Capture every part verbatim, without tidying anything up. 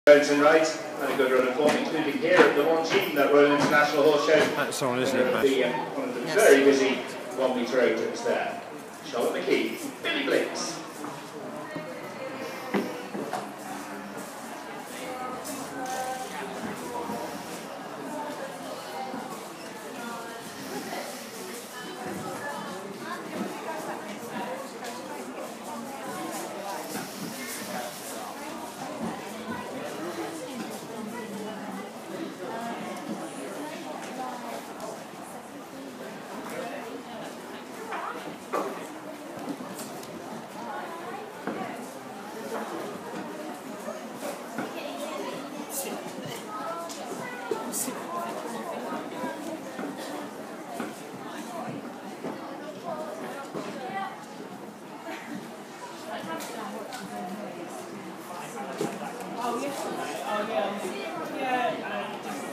And right, and a good run of form, including here at the one team that Royal International Horse Show. That's on, isn't it, The, uh, one of the yes. very busy one metre openers there. Charlotte McKee, Billy Blinks. Oh, yesterday? Oh, yeah. Yeah.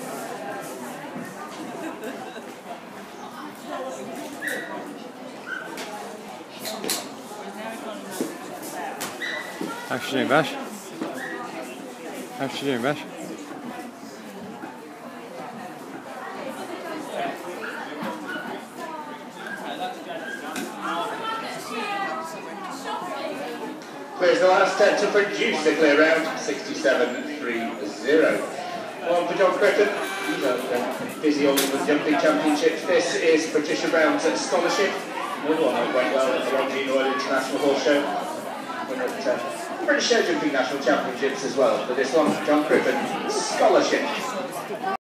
How's she doing, Bash? How's she doing, Bash? Clears the last ten to produce a clear round, sixty-seven three zero. One for John Crippen. He's uh, busy on the Jumping Championships. This is Patricia Brown's Scholarship. Another one that went well at the Longines Royal International Horse Show. Winner at uh, British Show Jumping National Championships as well. But this one, John Crippen, Scholarship.